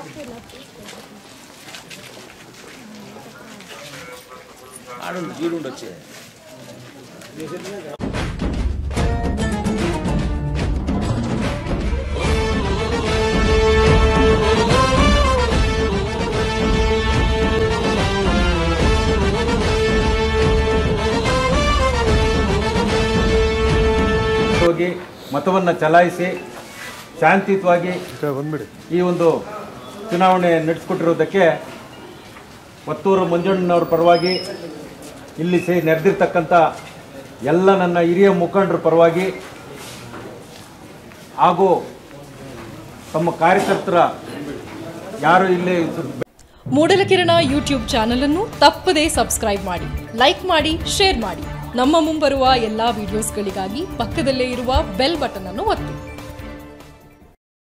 వీలుండొచ్చే ಹೋಗಿ ಮತವನ್ನು ಚಲಾಯಿಸಿ ಶಾಂತಿಯುತವಾಗಿ ಈ ಒಂದು ಚುನಾವಣೆ ನಡೆಸಿಕೊಟ್ಟಿರೋದಕ್ಕೆ ವತ್ತೂರು ಮಂಜಣ್ಣನವ್ರ ಪರವಾಗಿ ಇಲ್ಲಿ ನೆರೆದಿರ್ತಕ್ಕಂಥ ಎಲ್ಲ ನನ್ನ ಹಿರಿಯ ಮುಖಂಡರ ಪರವಾಗಿ ಹಾಗೂ ತಮ್ಮ ಕಾರ್ಯಕರ್ತರ ಯಾರು ಇಲ್ಲಿ ಮೂಡಲಕಿರಣ ಯೂಟ್ಯೂಬ್ ಚಾನೆಲ್ ಅನ್ನು ತಪ್ಪದೇ ಸಬ್ಸ್ಕ್ರೈಬ್ ಮಾಡಿ, ಲೈಕ್ ಮಾಡಿ, ಶೇರ್ ಮಾಡಿ. ನಮ್ಮ ಮುಂಬರುವ ಎಲ್ಲಾ ವಿಡಿಯೋಸ್ಗಳಿಗಾಗಿ ಪಕ್ಕದಲ್ಲೇ ಇರುವ ಬೆಲ್ ಬಟನ್ ಅನ್ನು ಒತ್ತಿ.